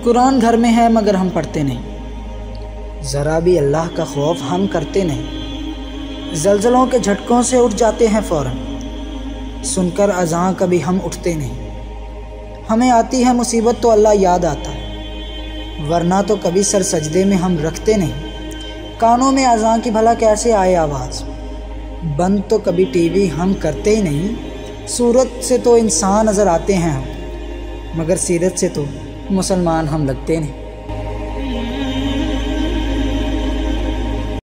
कुरान घर में है मगर हम पढ़ते नहीं, ज़रा भी अल्लाह का खौफ हम करते नहीं। ज़लज़लों के झटकों से उठ जाते हैं फ़ौरन, सुनकर अज़ां कभी हम उठते नहीं। हमें आती है मुसीबत तो अल्लाह याद आता है, वरना तो कभी सर सजदे में हम रखते नहीं। कानों में अज़ां की भला कैसे आए आवाज़, बंद तो कभी टीवी हम करते ही नहीं। सूरत से तो इंसान नज़र आते हैं हम, मगर सीरत से तो मुसलमान हम लगते नहीं।